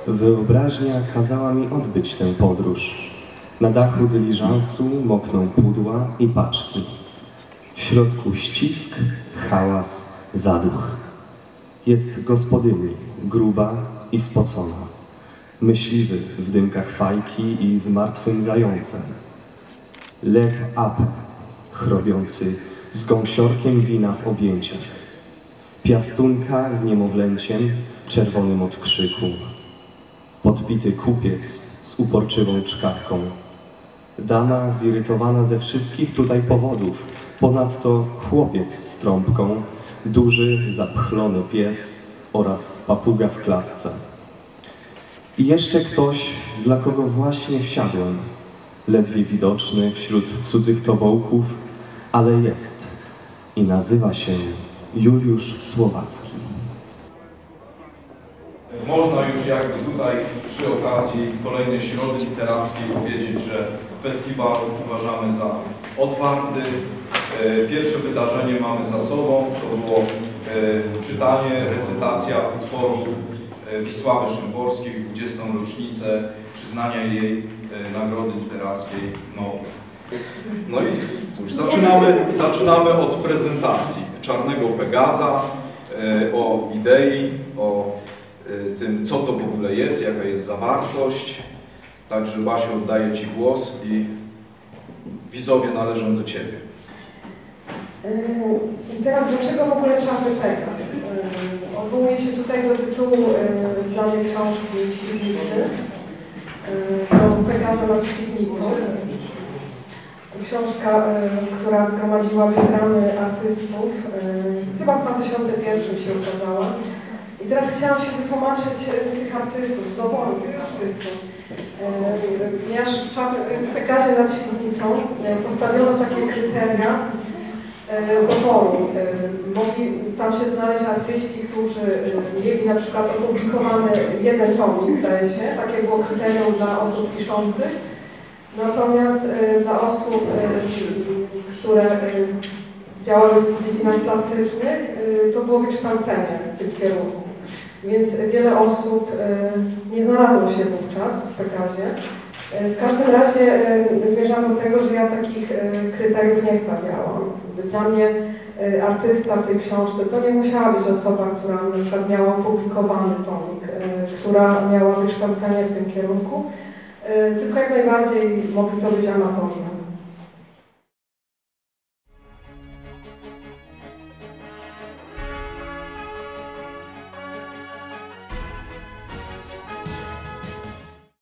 Wyobraźnia kazała mi odbyć tę podróż. Na dachu dyliżansu mokną pudła i paczki. W środku ścisk, hałas, zaduch. Jest gospodyni, gruba i spocona. Myśliwy w dymkach fajki i z martwym zającem. Lew Apę, chrobiący z gąsiorkiem wina w objęciach. Piastunka z niemowlęciem, czerwonym od krzyku. Podbity kupiec z uporczywą czkawką. Dama zirytowana ze wszystkich tutaj powodów. Ponadto chłopiec z trąbką, duży, zapchlony pies oraz papuga w klatce. I jeszcze ktoś, dla kogo właśnie wsiadłem. Ledwie widoczny wśród cudzych tobołków, ale jest i nazywa się Juliusz Słowacki. Można już jakby tutaj przy okazji kolejnej środy literackiej powiedzieć, że festiwal uważamy za otwarty. Pierwsze wydarzenie mamy za sobą, to było czytanie, recytacja utworów Wisławy Szymborskiej w 20. rocznicę przyznania jej Nagrody Literackiej Nobla. No i cóż, zaczynamy od prezentacji Czarnego Pegaza, o idei, o tym, co to w ogóle jest, jaka jest zawartość. Także Basiu, oddaję Ci głos i widzowie należą do Ciebie. I teraz dlaczego w ogóle Czarny Pegaz? Odwołuję się tutaj do tytułu znanej książki Świdnicy, do Pegaza nad Świdnicą. Książka, która zgromadziła wybrany artystów, chyba w 2001 się ukazała. I teraz chciałam się wytłumaczyć z tych artystów, z doboru tych artystów. Ponieważ w Pegazie nad Świdnicą postawiono takie kryteria doboru. Mogli tam się znaleźć artyści, którzy mieli na przykład opublikowany jeden tomik, zdaje się, takie było kryterium dla osób piszących. Natomiast dla osób, które działały w dziedzinach plastycznych, to było wykształcenie w tym kierunku. Więc wiele osób nie znalazło się wówczas w Pegazie. W każdym razie zmierzam do tego, że ja takich kryteriów nie stawiałam. Dla mnie artysta w tej książce to nie musiała być osoba, która na przykład miała opublikowany tomik, która miała wykształcenie w tym kierunku, tylko jak najbardziej mogli to być amatorzy.